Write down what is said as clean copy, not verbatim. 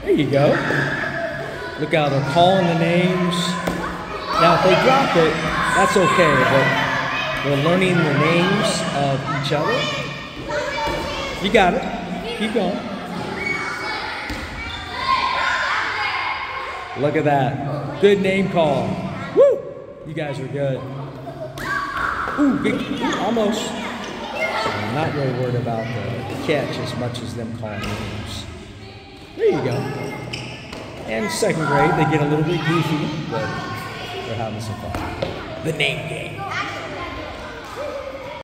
There you go. Look how they're calling the names. Now, if they drop it, that's okay, but they're learning the names of each other. You got it. Keep going. Look at that. Good name call. Woo! You guys are good. Ooh, big, almost. So I'm not really worried about the catch as much as them calling names. There you go. And second grade, they get a little bit goofy, but they're having some fun. The name game.